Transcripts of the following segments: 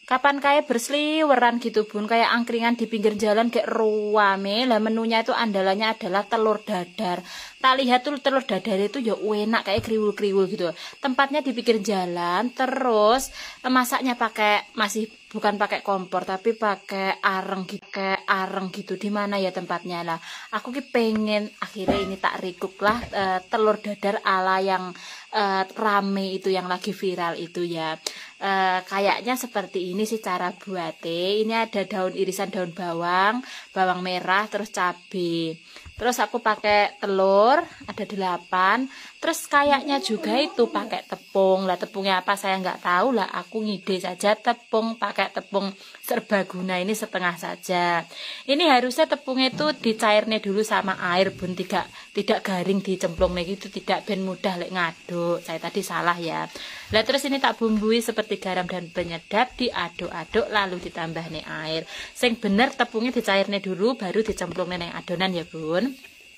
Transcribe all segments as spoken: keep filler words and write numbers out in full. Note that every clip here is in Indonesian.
Kapan kayak berseliweran gitu bun, kayak angkringan di pinggir jalan kayak ruame. Lah menunya itu andalannya adalah telur dadar. Tak lihat tuh telur dadar itu ya enak kayak kriwul-kriwul gitu. Tempatnya di pinggir jalan, terus masaknya pakai masih bukan pakai kompor tapi pakai areng gitu, kayak areng gitu. Di mana ya tempatnya lah? Aku ki pengen akhirnya ini tak rikuk lah e, telur dadar ala yang e, rame itu yang lagi viral itu ya. E, kayaknya seperti ini sih cara buatnya. Ini ada daun irisan daun bawang, bawang merah, terus cabai. Terus aku pakai telur, ada delapan. Terus kayaknya juga itu pakai tepung. Lah tepungnya apa saya nggak tahu lah. Aku ngide saja tepung, pakai tepung serbaguna ini setengah saja. Ini harusnya tepungnya itu dicairnya dulu sama air bun, tidak tidak garing dicemplungnya gitu, tidak ben mudah lek ngaduk. Saya tadi salah ya. Lah terus ini tak bumbui seperti garam dan penyedap, diaduk-aduk lalu ditambah nih air. Sing bener tepungnya dicairnya dulu baru dicemplungnya neng adonan ya bun.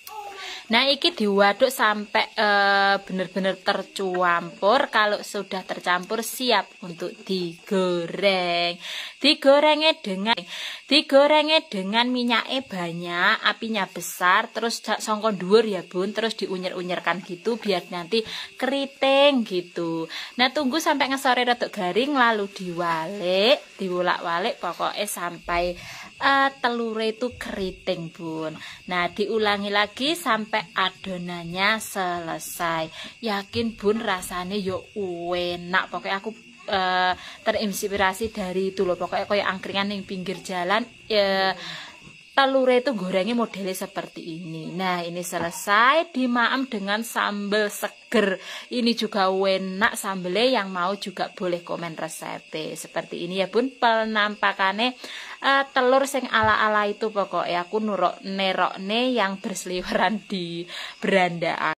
Nah iki diwaduk sampai e, bener-bener tercampur. Kalau sudah tercampur siap untuk digoreng. Digorengnya dengan digorengnya dengan minyaknya banyak, apinya besar, terus songkon dhuwur ya bun, terus diunyer-unyerkan gitu biar nanti keriting gitu. Nah tunggu sampai ngesore rada garing lalu diwalik, diwolak-walik pokoknya sampai uh, telurnya itu keriting bun. Nah diulangi lagi sampai adonannya selesai. Yakin bun rasanya yo enak. Pokoknya aku uh, terinspirasi dari itu loh. Pokoknya kayak angkringan yang pinggir jalan. Uh, telurnya itu gorengnya modelnya seperti ini. Nah ini selesai dimaem dengan sambal seger. Ini juga enak sambelnya, yang mau juga boleh komen resepnya. Seperti ini ya bun penampakannya uh, telur sing ala-ala itu pokoknya aku nurok nerokne yang berseliweran di beranda.